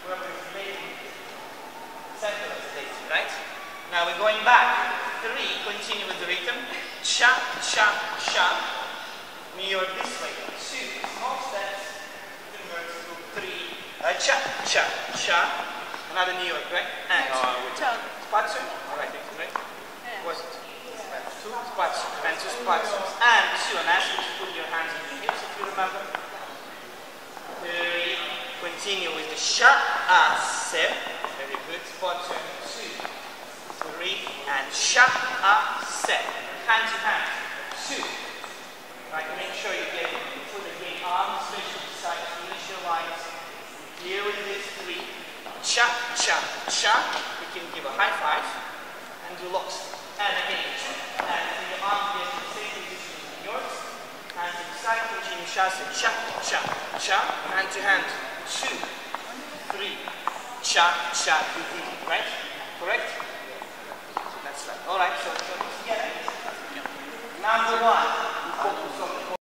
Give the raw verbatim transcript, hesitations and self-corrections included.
Whoever is leading, center is leading, right? Now we're going back. Three, continue with the rhythm. Cha, cha, cha. Mirror this way. Two, small steps. Inverse to three. Uh, cha, cha, cha. Another New York, right? And spazio. Alright, right? Was it? Two spazio. And two spazio. And two. And ask you to put your hands on your hips if you remember. Three. Continue with the sha, a, se. Very good. Spazio. Two. Three. And sha, a, se. Hand to hand. Two. Right, make sure you get it. Put again arms, especially the side, finish your lines. Here with this three. Cha, cha, cha. We can give a high five and do locks. And again, and your arm gets in the same position as yours. Hand to the side, continue cha, cha, cha, cha. Hand to hand. Two, three. Cha, cha, right? Correct? So that's right. Alright, so, so together. Number one.